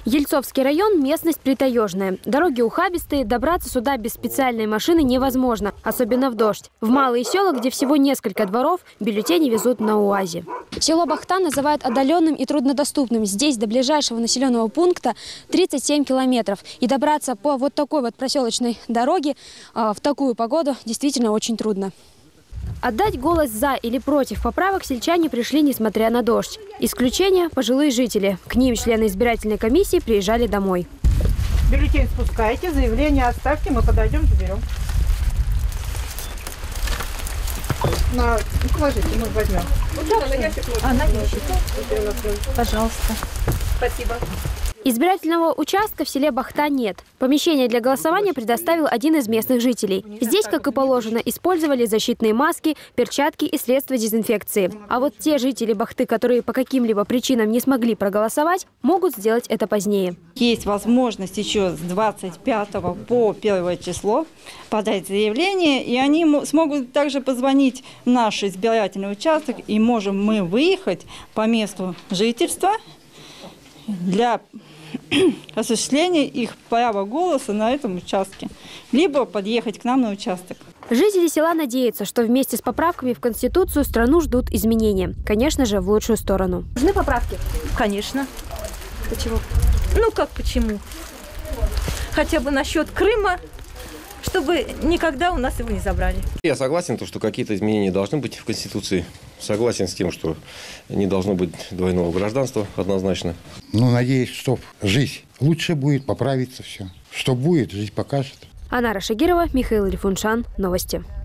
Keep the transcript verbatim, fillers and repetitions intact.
Ельцовский район – местность притаежная. Дороги ухабистые, добраться сюда без специальной машины невозможно, особенно в дождь. В малые села, где всего несколько дворов, бюллетени везут на УАЗе. Село Бахтан называют отдаленным и труднодоступным. Здесь до ближайшего населенного пункта тридцать семь километров. И добраться по вот такой вот проселочной дороге в такую погоду действительно очень трудно. Отдать голос за или против поправок сельчане пришли, несмотря на дождь. Исключение – пожилые жители. К ним члены избирательной комиссии приезжали домой. Бюллетень спускайте, заявление оставьте, мы подойдем, заберем. На, положите, мы возьмем. А, на ящик. Пожалуйста. Спасибо. Избирательного участка в селе Бахтан нет. Помещение для голосования предоставил один из местных жителей. Здесь, как и положено, использовали защитные маски, перчатки и средства дезинфекции. А вот те жители Бахты, которые по каким-либо причинам не смогли проголосовать, могут сделать это позднее. Есть возможность еще с двадцать пятого по первое число подать заявление, и они смогут также позвонить в наш избирательный участок, и можем мы выехать по месту жительства для осуществления их права голоса на этом участке, либо подъехать к нам на участок. Жители села надеются, что вместе с поправками в Конституцию страну ждут изменения. Конечно же, в лучшую сторону. Нужны поправки? Конечно. Почему? Ну как почему? Хотя бы насчет Крыма, чтобы никогда у нас его не забрали. Я согласен, что какие-то изменения должны быть в Конституции. Согласен с тем, что не должно быть двойного гражданства однозначно. Ну, надеюсь, что жизнь лучше будет, поправится все. Что будет, жизнь покажет. Анара Шагирова, Михаил Лифуншан. Новости.